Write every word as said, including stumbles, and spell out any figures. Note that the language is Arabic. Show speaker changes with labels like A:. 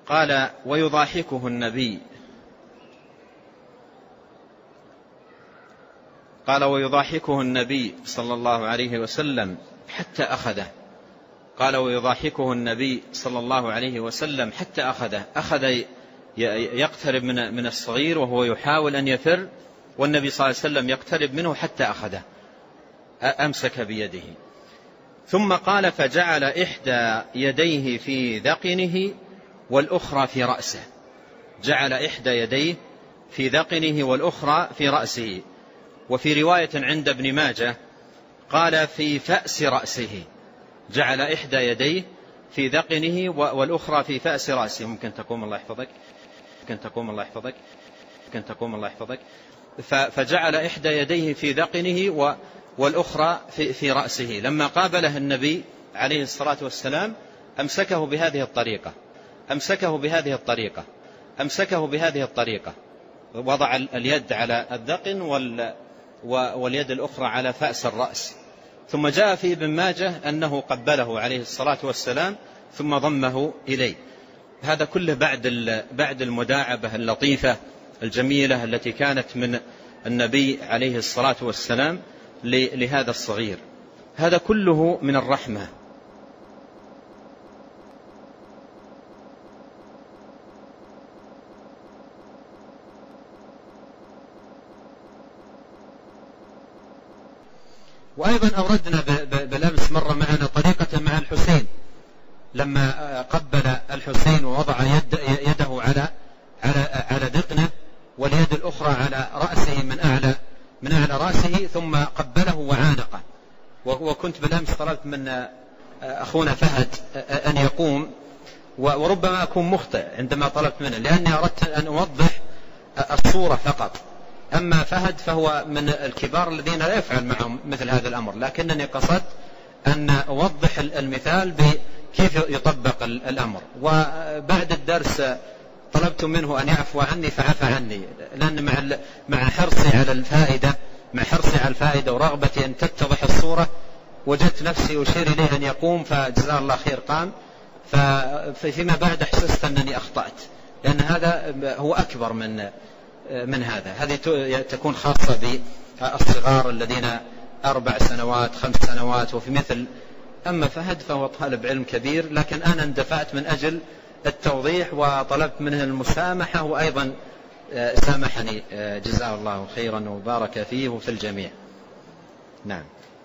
A: قال: ويضاحكه النبي قال ويضاحكه النبي صلى الله عليه وسلم حتى أخذه قال ويضاحكه النبي صلى الله عليه وسلم حتى أخذه أخذ يقترب من من الصغير وهو يحاول أن يفر، والنبي صلى الله عليه وسلم يقترب منه حتى أخذه، أمسك بيده. ثم قال: فجعل إحدى يديه في ذقنه والأخرى في رأسه. جعل إحدى يديه في ذقنه والأخرى في رأسه. وفي رواية عند ابن ماجه قال: في فأس رأسه. جعل إحدى يديه في ذقنه والأخرى في فأس رأسه. ممكن تقوم الله يحفظك ممكن تقوم الله يحفظك ممكن تقوم الله يحفظك فجعل إحدى يديه في ذقنه والأخرى في, في رأسه. لما قابله النبي عليه الصلاة والسلام أمسكه بهذه الطريقة أمسكه بهذه الطريقة أمسكه بهذه الطريقة وضع اليد على الذقن واليد الأخرى على فأس الرأس. ثم جاء في ابن ماجه أنه قبله عليه الصلاة والسلام ثم ضمه إليه. هذا كله بعد بعد المداعبة اللطيفة الجميلة التي كانت من النبي عليه الصلاة والسلام لهذا الصغير. هذا كله من الرحمة. وأيضا أوردنا بالأمس مرة معنا طريقة مع الحسين لما قبل الحسين ووضع يد يده على على على ذقنه واليد الأخرى على رأسه من أعلى من أعلى رأسه ثم قبله وعانقه. وكنت بالأمس طلبت من أخونا فهد أن يقوم، وربما أكون مخطئ عندما طلبت منه لأني أردت أن أوضح الصورة فقط. أما فهد فهو من الكبار الذين لا يفعل معهم مثل هذا الأمر، لكنني قصدت أن أوضح المثال بكيف يطبق الأمر. وبعد الدرس طلبت منه أن يعفو عني فعفى عني، لأن مع مع حرصي على الفائدة مع حرصي على الفائدة ورغبتي أن تتضح الصورة وجدت نفسي أشير إليه أن يقوم، فجزاه الله خير قام. ففيما بعد حسست أنني أخطأت، لأن هذا هو أكبر من من هذا. هذه تكون خاصة بالصغار الذين أربع سنوات خمس سنوات وفي مثل. أما فهد فهو طالب علم كبير، لكن أنا اندفعت من أجل التوضيح وطلبت منه المسامحة، وأيضا سامحني جزاه الله خيرا وبارك فيه وفي الجميع. نعم.